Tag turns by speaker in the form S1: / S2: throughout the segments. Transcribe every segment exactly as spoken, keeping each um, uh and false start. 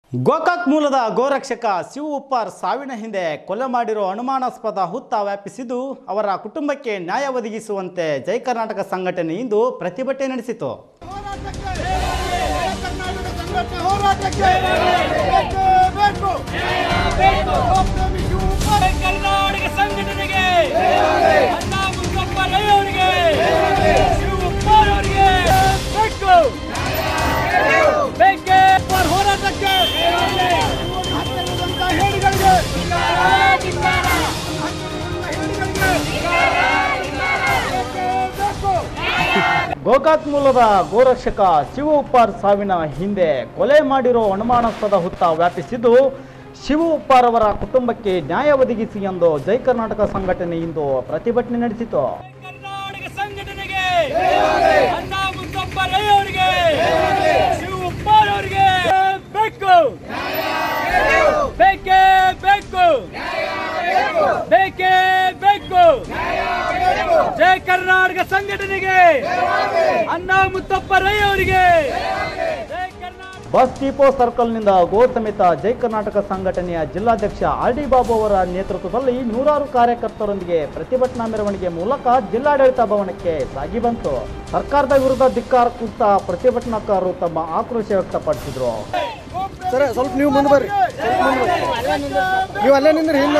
S1: ಗೋಕಾಕ್ ಮೂಲದ ಗೋರಕ್ಷಕ ಶಿವ ಉಪ್ಪಾರ್ ಸಾವಿನ ಹಿಂದೆ ಕೊಲೆ ಮಾಡಿರೋ ಅನುಮಾನಾಸ್ಪದ ಹುತ್ತ ವ್ಯಾಪಿಸಿದ್ದು ಅವರ ಕುಟುಂಬಕ್ಕೆ ನ್ಯಾಯ ಒದಗಿಸುವಂತೆ ಜೈ ಕರ್ನಾಟಕ ಸಂಘಟನೆ ಇಂದು ಪ್ರತಿಭಟನೆ ನಡೆಸಿತು. ಗೋಕಾಕ್ ಮೂಲದ ಗೋರಕ್ಷಕ ಶಿವ ಉಪ್ಪಾರ್ ಸಾವಿನ ಹಿಂದೆ ಕೊಲೆ ಮಾಡಿರೋ ಅನುಮಾನಾಸ್ಪದ ಹುತ್ತ ವ್ಯಾಪಿಸಿದ್ದು ಶಿವ ಉಪ್ಪಾರ್ ಅವರ ಕುಟುಂಬಕ್ಕೆ ನ್ಯಾಯ ಒದಗಿಸಿ ಎಂದು ಜೈ ಕರ್ನಾಟಕ ಸಂಘಟನೆ ಇಂದು ಪ್ರತಿಭಟನೆ ನಡೆಸಿತು.
S2: ಜೈ ಕರ್ನಾಟಕ ಸಂಘಟನೆಗೆ ಅಣ್ಣಾ ಮುತ್ತಪ್ಪ ರೈ ಅವರಿಗೆ.
S1: ಬಸ್ ಡಿಪೋ ಸರ್ಕಲ್ನಿಂದ ಗೋ ಸಮೇತ ಜೈ ಕರ್ನಾಟಕ ಸಂಘಟನೆಯ ಜಿಲ್ಲಾಧ್ಯಕ್ಷ ಆರ್ ಡಿ ಬಾಬು ಅವರ ನೇತೃತ್ವದಲ್ಲಿ ನೂರಾರು ಕಾರ್ಯಕರ್ತರೊಂದಿಗೆ ಪ್ರತಿಭಟನಾ ಮೆರವಣಿಗೆ ಮೂಲಕ ಜಿಲ್ಲಾಡಳಿತ ಭವನಕ್ಕೆ ಸಾಗಿ ಬಂತು. ಸರ್ಕಾರದ ವಿರುದ್ಧ ಧಿಕ್ಕಾರ ಕೂಗ್ತಾ ಪ್ರತಿಭಟನಾಕಾರರು ತಮ್ಮ ಆಕ್ರೋಶ ವ್ಯಕ್ತಪಡಿಸಿದ್ರು.
S3: ಸರ್ ಸ್ವಲ್ಪ ನೀವು ಮುಂದೆ ಬರ್ರಿ, ನೀವು ಅಲ್ಲೇ ನಿಂದ್ರಿ ಹಿಂದೆ.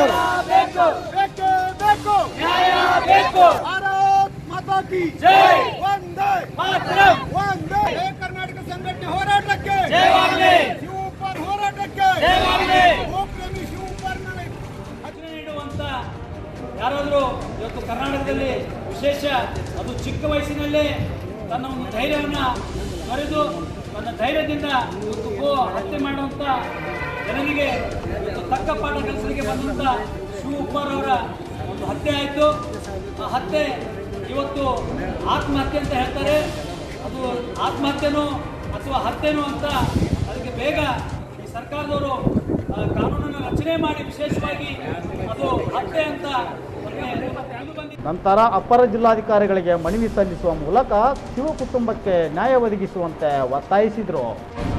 S2: ಕರ್ನಾಟಕ ಸಂಘಟನೆ ಹೋರಾಟಕ್ಕೆ ಹೋರಾಟಕ್ಕೆ ನೀಡುವಂತ ಯಾರಾದರೂ ಇವತ್ತು ಕರ್ನಾಟಕದಲ್ಲಿ ವಿಶೇಷ ಅದು ಚಿಕ್ಕ ವಯಸ್ಸಿನಲ್ಲೇ ತನ್ನ ಒಂದು ಧೈರ್ಯವನ್ನ ಮರೆದು ತನ್ನ ಧೈರ್ಯದಿಂದ ಇವತ್ತು ಗೋ ಹತ್ಯೆ ಮಾಡುವಂತ ಜನರಿಗೆ ಇವತ್ತು ತಕ್ಕ ಪಾಠ ಕಲಿಸಲಿಕ್ಕೆ ಬಂದಂತ ಶಿವ ಉಪ್ಪಾರ್ ಅವರ ಒಂದು ಹತ್ಯೆ ಆಯಿತು. ಆ ಹತ್ಯೆ ಇವತ್ತು ಆತ್ಮಹತ್ಯೆ ಅಂತ ಹೇಳ್ತಾರೆ. ಅದು ಆತ್ಮಹತ್ಯೆನೋ ಅಥವಾ ಹತ್ಯೆನೋ ಅಂತ ಅದಕ್ಕೆ ಬೇಗ ಈ ಸರ್ಕಾರದವರು ಕಾನೂನನ್ನು ರಚನೆ ಮಾಡಿ ವಿಶೇಷವಾಗಿ ಅದು ಹತ್ಯೆ ಅಂತ
S1: ನಂತರ ಅಪರ ಜಿಲ್ಲಾಧಿಕಾರಿಗಳಿಗೆ ಮನವಿ ಸಲ್ಲಿಸುವ ಮೂಲಕ ಶಿವ ಕುಟುಂಬಕ್ಕೆ ನ್ಯಾಯ ಒದಗಿಸುವಂತೆ ಒತ್ತಾಯಿಸಿದರು.